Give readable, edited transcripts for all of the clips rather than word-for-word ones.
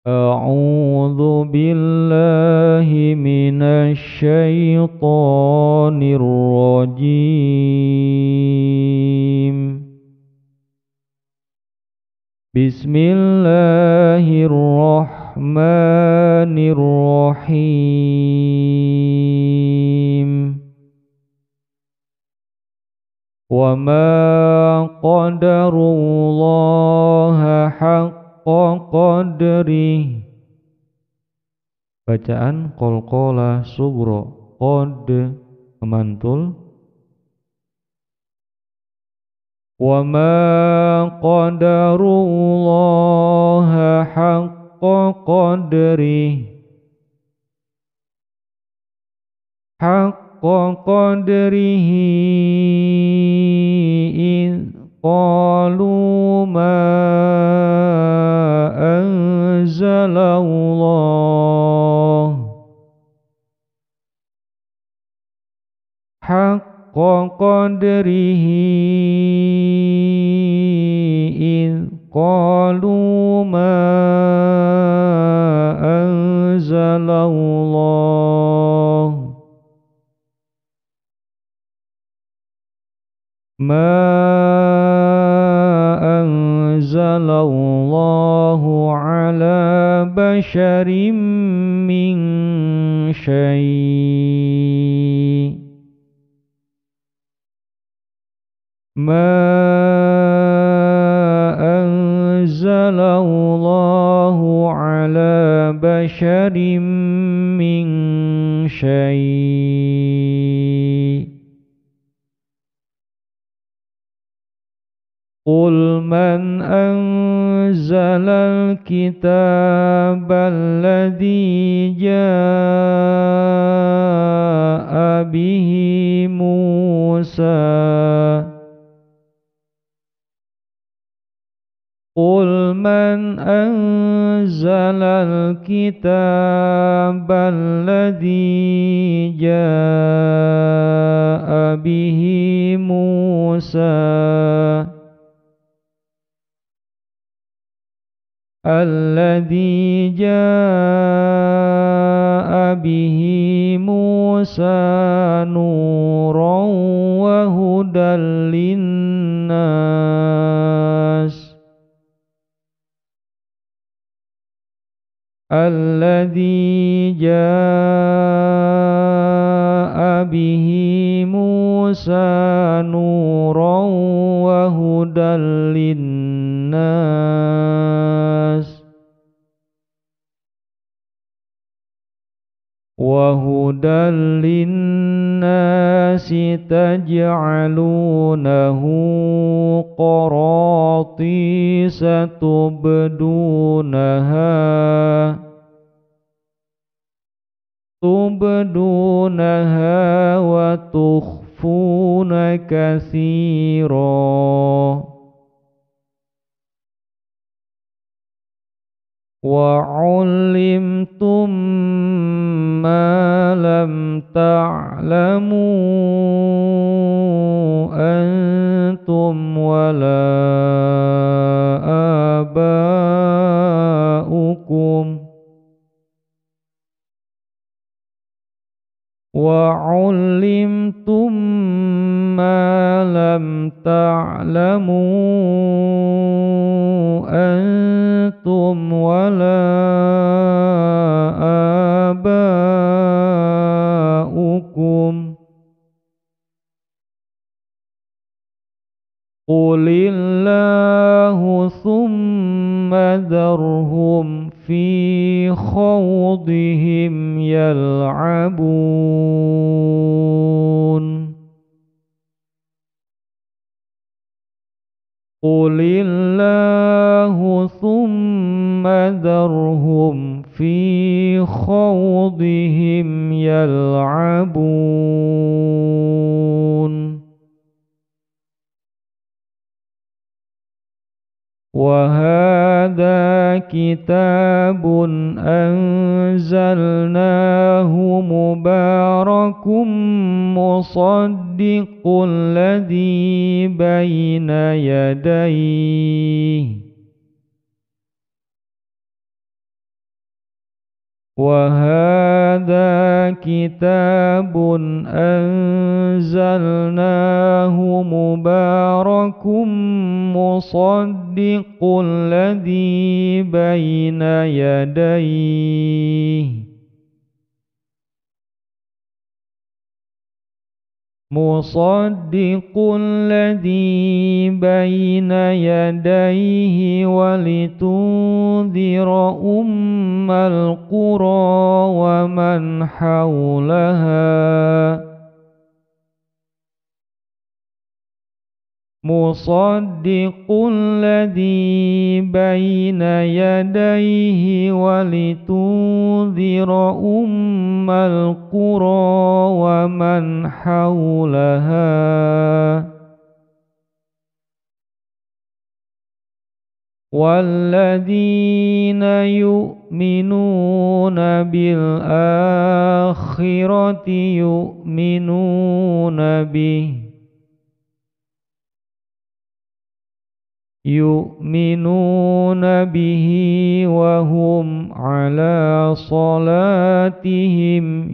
أعوذ بالله من الشيطان الرجيم. بسم الله الرحمن الرحيم. وما قدروا الله حق قدره. Bacaan qalqalah sugro qad mantul. Wama qadarullaha haqqa qadrih. Haqqa qadrihi id qalu ma anzalallah. Haqqa qadrihi id qalu ma anzalallah. Ma anzalallahu ala basharim min syai'. Ma anzalallahu ala basharim min syai'. Qul man anzalal kitabal ladzi jaa'a bihi Musa. Qul man anzalal kitabal ladzi jaa'a bihi Musa. Alladzi jaa'a bihi Musa nuran wa hudan linnas. Alladzi jaa'a bihi Musa nuran wa hudan linnas. Wa hudan linnasi taj'alunahu qaratisa tubdunaha wa tukhfuna katsira. Wa 'ullimtum ma lam ta'lamu antum wala aba'ukum. Wa 'ullimtum ma lam ta'lamu antum wala aba'ukum. Qulillahu thumma dharhum fi khawdihim yal'abun. Qulillahu thumma dharhum fi khawdihim yal'abun. Wa hadha kitabun anzalnahu mubarakun musaddiqul ladzi baina yadayhi وهذا كتاب أنزلناه مبارك مصدق الذي بين يديه ولتنذر أم القرى ومن حولها مصدق الذي بين يديه ولتنذر أم القرى ومن حولها والذين يؤمنون بالآخرة يؤمنون به وهم على صلاتهم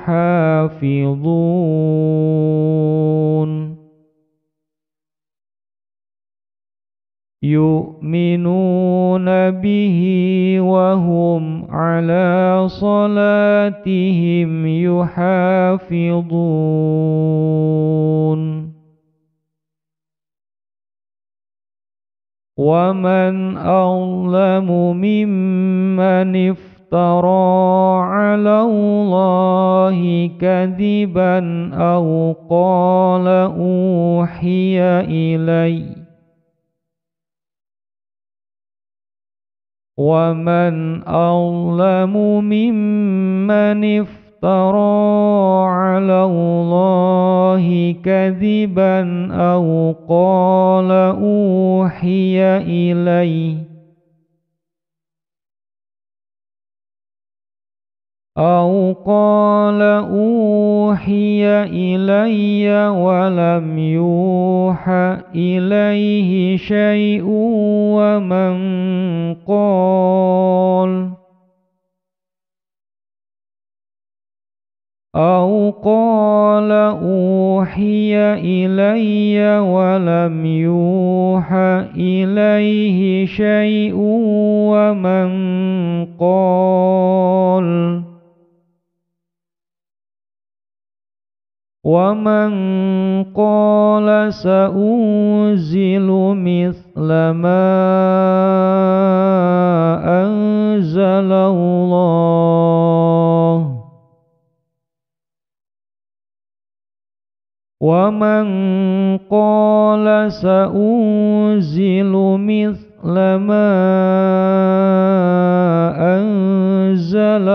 يحافظون يؤمنون به وهم على صلاتهم يحافظون ومن أظلم ممن افترى على الله كذبا أو قال أوحي إلي ومن أظلم ممن افترى على الله كذبا أو قال أوحي إلي ولم يوح إليه شيء ومن قال سأنزل مثل ما أنزل الله ومن قال سأنزل مثل ما أنزل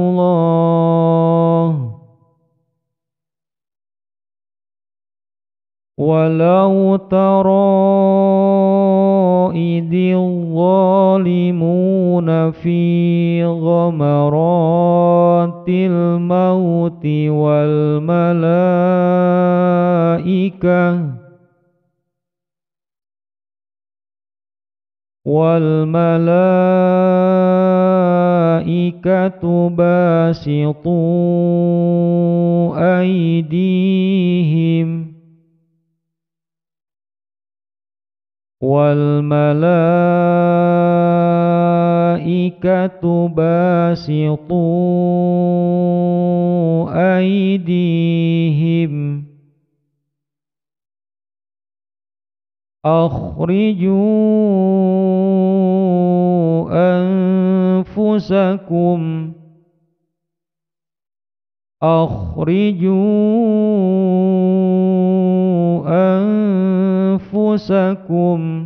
الله ولو ترى إذ الظالمون في غمرات الموت والملائكة باسطوا أيديهم أخرجوا أنفسكم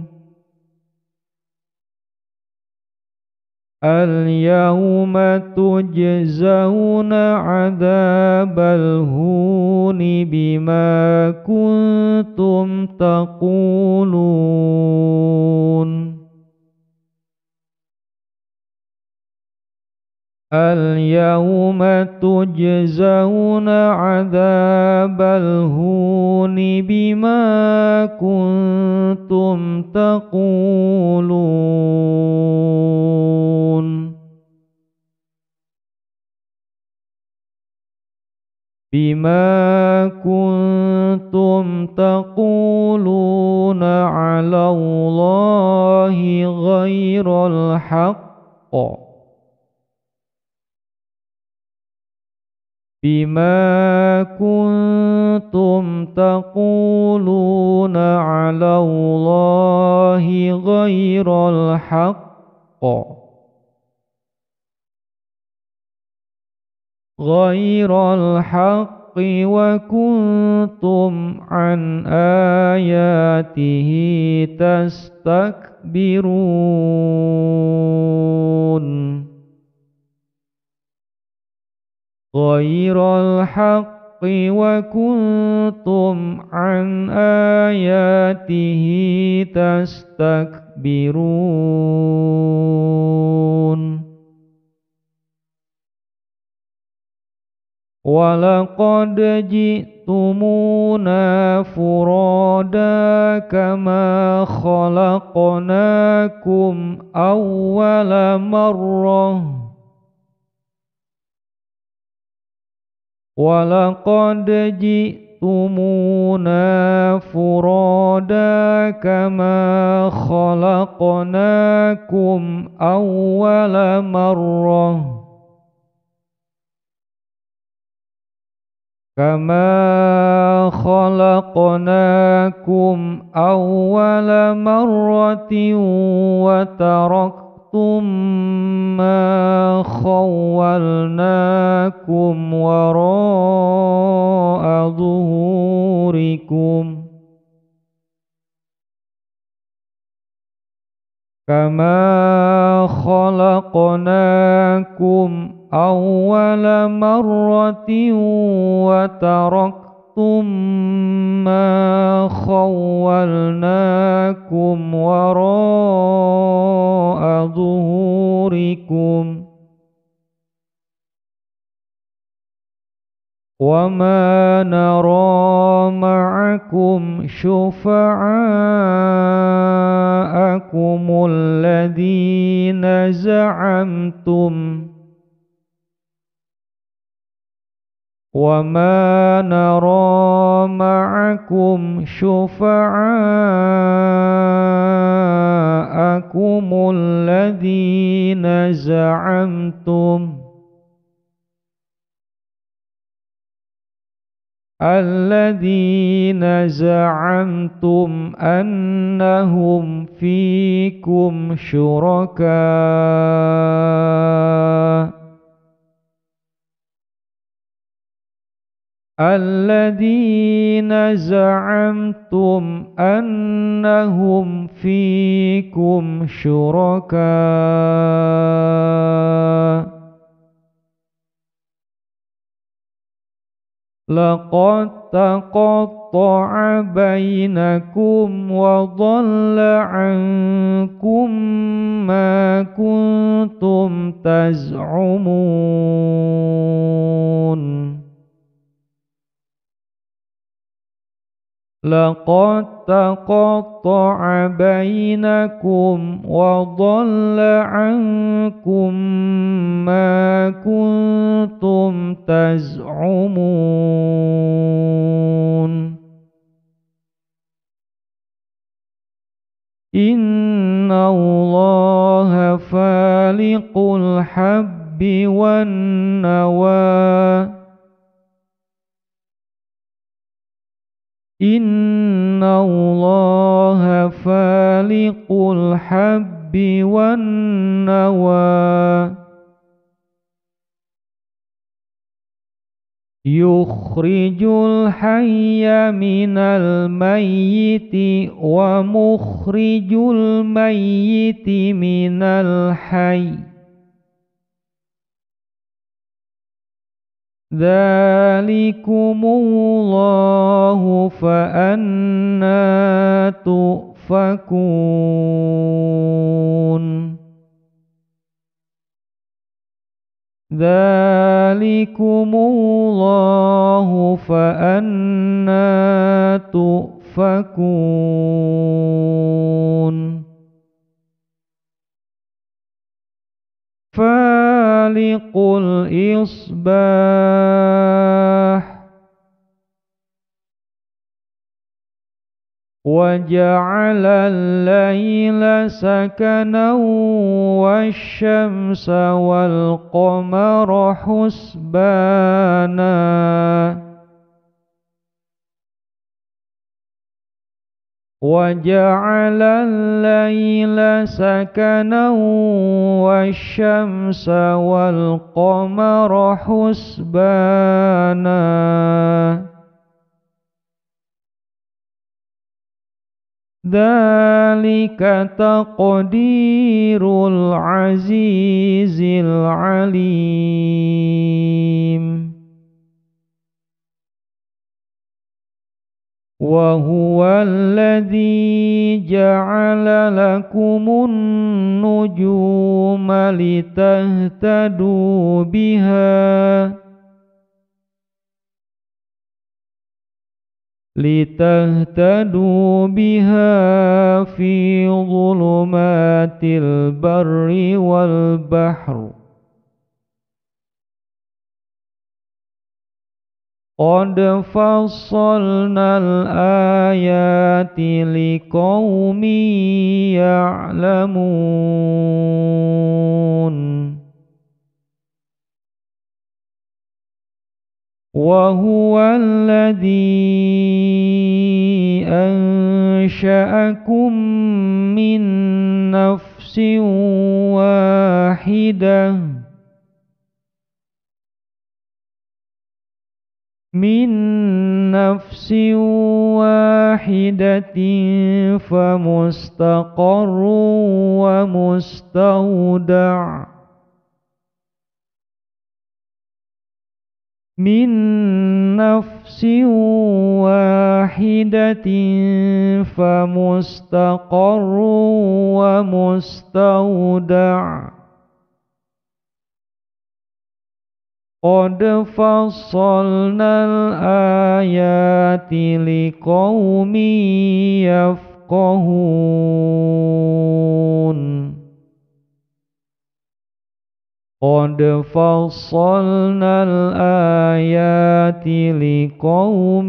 اليوم تجزون عذاب الهون بما كنتم تقولون اليوم تجزون عذاب الهون بما كنتم تقولون بما كنتم تقولون على الله غير الحق بما كنتم تقولون على الله غير الحق وكنتم عن آياته تستكبرون غير الحق وكنتم عن آياته تستكبرون ولقد جئتمونا فرادا كما خلقناكم أول مرة ولقد جئتمونا فرادا كما خلقناكم أول مرة وتركتم ما خولناكم وراء ظهوركم كما خلقناكم أول مرة وتركتم ما خولناكم وراء ظهوركم وما نرى معكم شفعاءكم الذين زعمتم وما نرى معكم شفعاءكم الذين زعمتم أنهم فيكم شركاء الذين زعمتم أنهم فيكم شركاء لقد تقطع بينكم وضل عنكم ما كنتم تزعمون لقد تقطع بينكم وضل عنكم ما كنتم تزعمون إن الله فالق الحب والنوى إن الله فالق الحب والنوى يخرج الحي من الميت ومخرج الميت من الحي ذلكم الله فأنى تؤفكون ذلكم الله فأنى تؤفكون فالق الإصباح وجعل الليل سكنا والشمس والقمر حسبانا وجعل الليل سكنا والشمس والقمر حسبانا ذلك تقدير العزيز العليم وهو الذي جعل لكم النجوم لتهتدوا بها في ظلمات البر والبحر قد فصلنا الآيات لقوم يعلمون وهو الذي أنشأكم من نفس واحدة فمستقر ومستودع من نفس واحدة فمستقر ومستودع قد فصلنا الآيات لقوم يفقهون قد فصلنا الآيات لقوم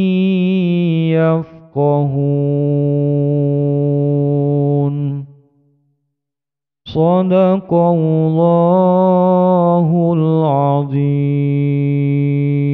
يفقهون صدق الله العظيم.